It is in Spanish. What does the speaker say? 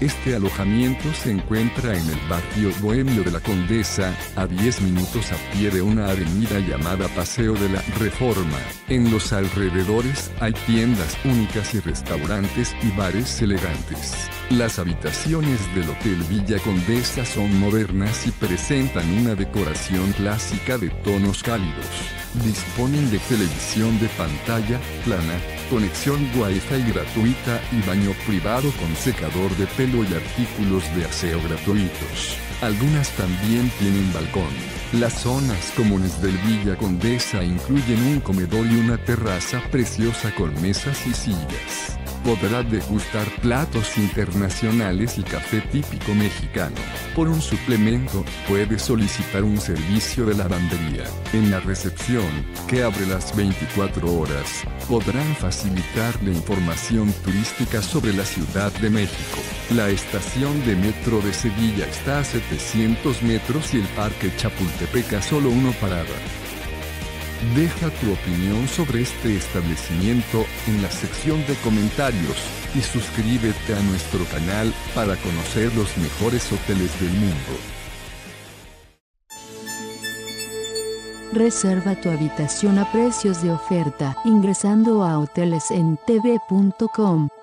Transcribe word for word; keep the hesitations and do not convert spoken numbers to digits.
Este alojamiento se encuentra en el barrio bohemio de la Condesa, a diez minutos a pie de una avenida llamada Paseo de la Reforma. En los alrededores hay tiendas únicas y restaurantes y bares elegantes. Las habitaciones del Hotel Villa Condesa son modernas y presentan una decoración clásica de tonos cálidos. Disponen de televisión de pantalla plana, conexión Wi-Fi gratuita y baño privado con secador de pelo y artículos de aseo gratuitos. Algunas también tienen balcón. Las zonas comunes del Villa Condesa incluyen un comedor y una terraza preciosa con mesas y sillas. Podrá degustar platos internacionales y café típico mexicano. Por un suplemento, puede solicitar un servicio de lavandería. En la recepción, que abre las veinticuatro horas, podrán facilitarle información turística sobre la Ciudad de México. La estación de metro de Sevilla está a setecientos metros y el Parque Chapultepec a solo una parada. Deja tu opinión sobre este establecimiento en la sección de comentarios y suscríbete a nuestro canal para conocer los mejores hoteles del mundo. Reserva tu habitación a precios de oferta ingresando a hoteles en t v punto com.